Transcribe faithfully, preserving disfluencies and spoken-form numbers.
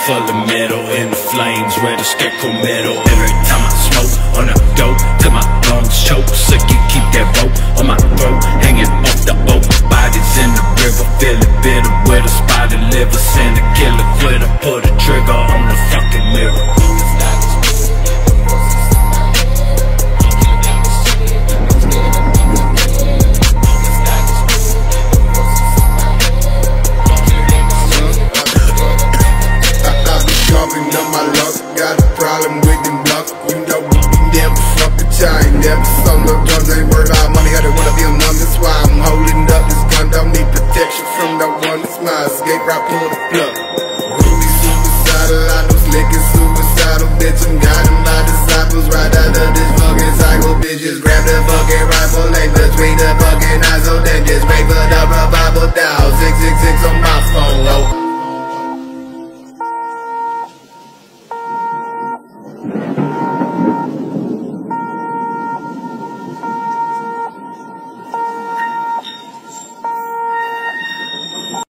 full of metal in the flames where the scarecrow metal. Every time I smoke on the dope till my lungs choke, so you keep that rope on my throat, hanging off the oak. Bodies in the river, feeling bitter with a spotted liver. Send a killer quitter, pull the trigger on the fucking mirror.